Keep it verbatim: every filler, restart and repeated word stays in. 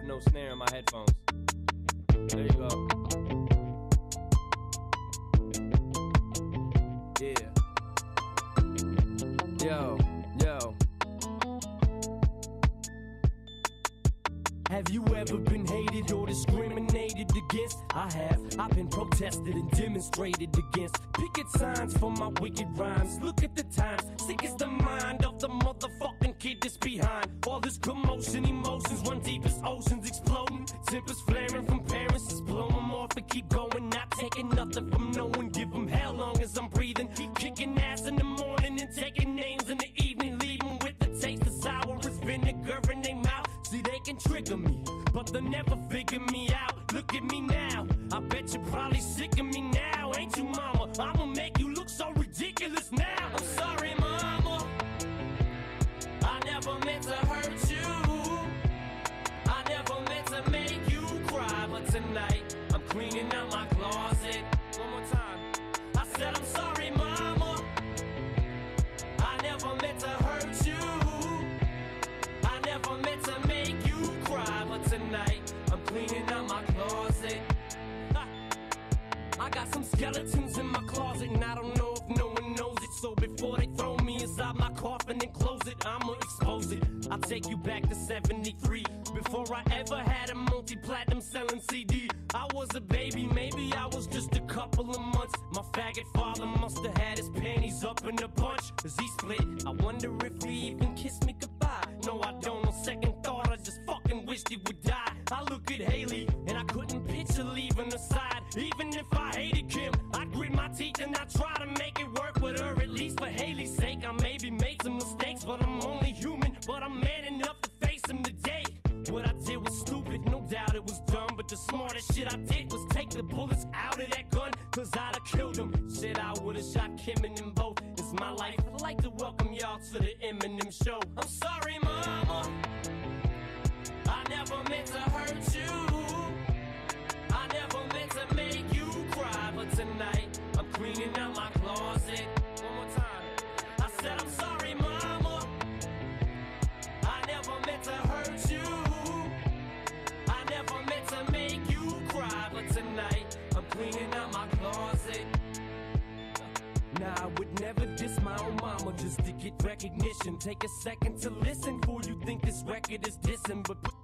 have no snare in my headphones. There you go. Yeah. Yo, yo. Have you ever been hated or discriminated against? I have. I've been protested and demonstrated against. Picket signs for my wicked rhymes. Look at the times. Sick is the mind of the motherfucking kid that's behind. All this commotion, emotions run deep as oceans exploding. Tempers flaring from parents, just blow them off and keep going. Not taking nothing from no one. Give them hell long as I'm breathing. Keep kicking ass in the morning and taking names in the evening. Leaving with the taste of sour as vinegar in their mouth. See, they can trigger me, but they'll never figure me out. Look at me now, I bet you're probably sick of me now. Ain't you, mama? I'ma make you look so ridiculous now. I'm sorry, mama, I never meant to hurt you. I never meant to make you cry. But tonight, I'm cleaning out my closet. One more time. I said I'm sorry, mama, I never meant to hurt you. I never meant to make you cry. But tonight, I'm cleaning out my closet. Ha. I got some skeletons in my closet, and I don't know if no one knows it. So before they throw me inside my coffin and close it, I'ma expose it. I'll take you back to seventy-three, before I ever had a multi-platinum selling C D. I was a baby, maybe I was just a couple of months. My faggot father must have had his panties up in a bunch, as he split. I wonder if he even kissed me goodbye. No, I don't. On second thought, I just fucking wished he would die. I look at Haley, and I couldn't picture leaving her side. Even if I hated Kim, I'd grit my teeth and I'd try to make it work with her. At least for Haley's sake, I maybe made some mistakes, but I'm only human. But I'm man enough to face them today. What I did was stupid, no doubt it was dumb, but the smartest shit I did was take the bullets out of that gun, cause I'd have killed him. Shit, I would've shot Kim and them both. It's my life. I'd like to welcome y'all to the Eminem show. I'm sorry, mama, I never meant to hurt you. I never meant to make you cry. But tonight, I'm cleaning out my closet. One more time. I said I'm sorry, mama, I never meant to hurt you. I never meant to make you cry. But tonight, I'm cleaning out my closet. Nah, I would never diss my own mama just to get recognition. Take a second to listen before you think this record is dissing. But put